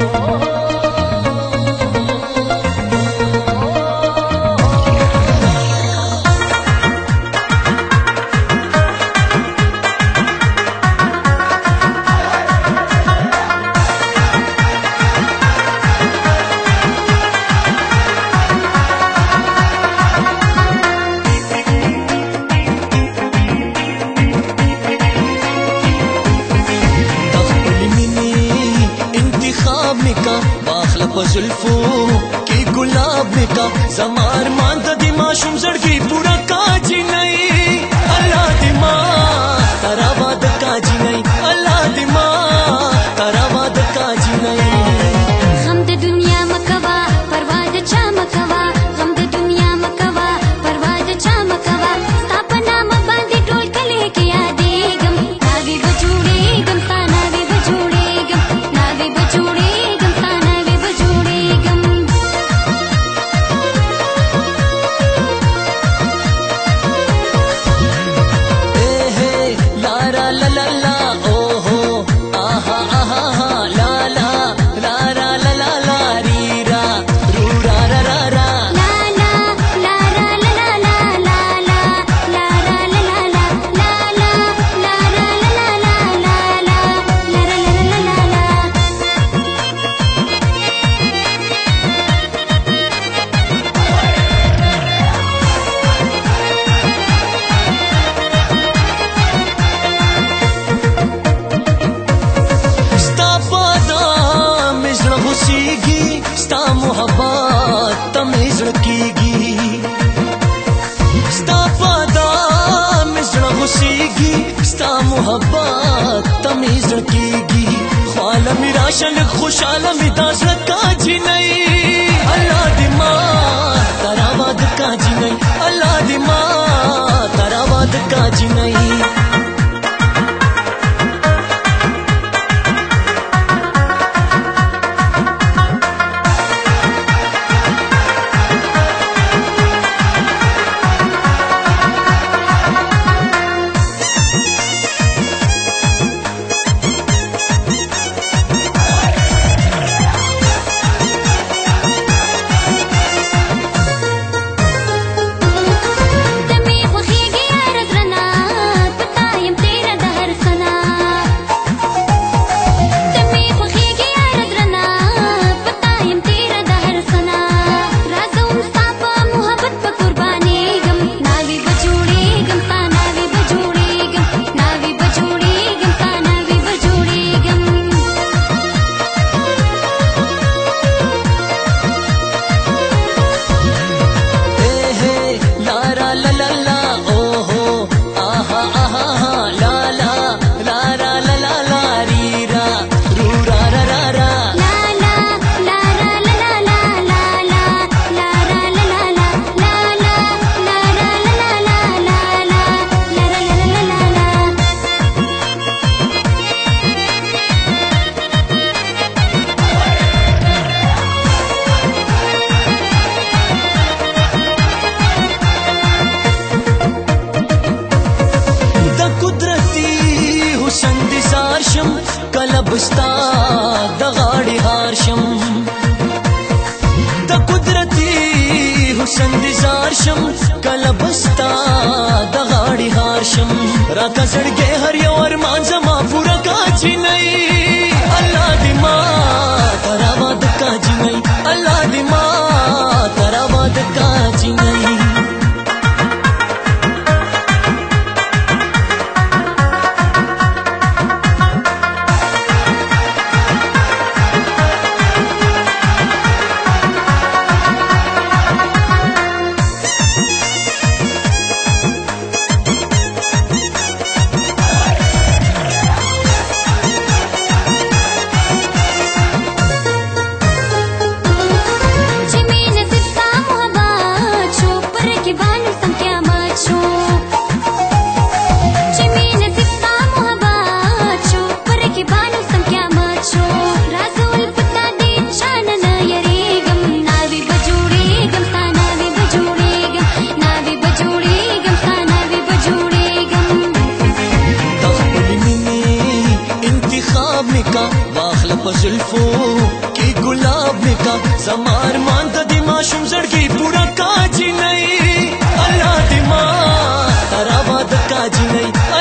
زلفو کی گلاب نکا زمار مانتا دی ماشوم زڑگی پورا کاجی نہیں اللہ دی ماں ترا واد کاجی نہیں اللہ دی ماں ترا واد کاجی نہیں غم د دنیا مکوا پروا د چا مکوا غم د دنیا مکوا پروا د چا مکوا ستا په نامه باندې ټول کلی کې یادېږم ناوې به جوړېږم ستا ناوې به جوړېږم ناوې به جوړېږم ستا ناوې به جوړېږم لارا لا لا لا او ہو آہا آہا آہا لا لا لارا لا لا لا ری را رو را را را را لا لا لا لا لا لا لا لا لا لا لا لا لا لا لا لا لا لا لا ستا پادا مزړه خوشیږي ستا محبت ته مې زړه کیږي ستا پادا مزړه خوشیږي ستا محبت ته مې زړه کیږي خواله مې راشه لږ خوشاله مې دا زړه کاجي نہیں الله دې ما ترا واد کاجي نہیں الله دې ما ترا واد کاجي نہیں کله بستا د غاړې هار شم د قدرتي حسن دي زار شم کله بستا د غاړې هار شم راته زړګې هر یو ارمان زما پوره کاجي نہیں الله دې ما ترا واد کاجي نہیں الله دې ما ترا واد کاجي نہیں زلفو کی گلاب نکا زمار مان د دی ماشوم زړګي پورا کاجی نه الله دی ما ترا باد کاجی نه